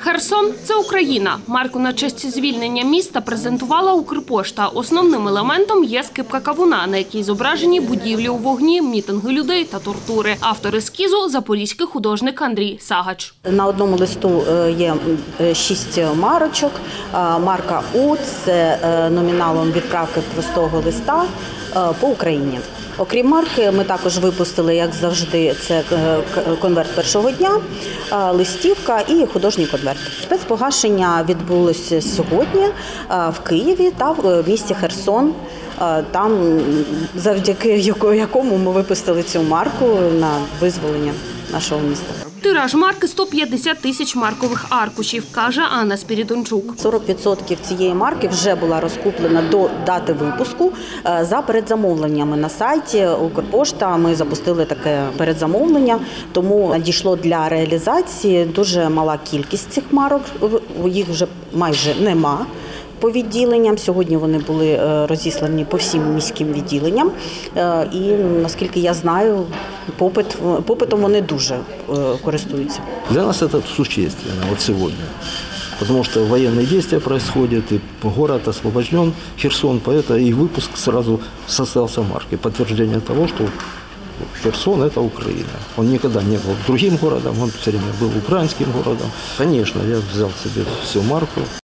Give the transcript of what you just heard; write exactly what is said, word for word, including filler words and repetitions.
Херсон – це Україна. Марку на честь звільнення міста презентувала Укрпошта. Основним елементом є скипка кавуна, на якій зображені будівлі у вогні, мітинги людей та тортури. Автор ескізу – запорізький художник Андрій Сагач. На одному листу є шість марочок. Марка У – це номіналом відправки простого листа по Україні. Окрім марки, ми також випустили, як завжди, це конверт першого дня, листівка і художній конверт. Спецпогашення відбулося сьогодні в Києві та в місті Херсон. Там, завдяки якому ми випустили цю марку на визволення нашого міста. Тираж марки – сто п'ятдесят тисяч маркових аркушів, каже Анна Спірідончук. сорок відсотків цієї марки вже була розкуплена до дати випуску за передзамовленнями на сайті Укрпошта. Ми запустили таке передзамовлення, тому надійшло для реалізації дуже мала кількість цих марок, їх вже майже нема. По відділенням. Сьогодні вони були розіслані по всім міським відділенням. І, наскільки я знаю, попит, попитом вони дуже користуються. Для нас це существенно от сьогодні. Потому что военные действия происходят, и город освобожден, Херсон, поэтому и выпуск сразу состоялся марки. Подтверждение того, что Херсон – это Украина. Он никогда не был другим городом, он все время был украинским городом. Конечно, я взял себе всю марку.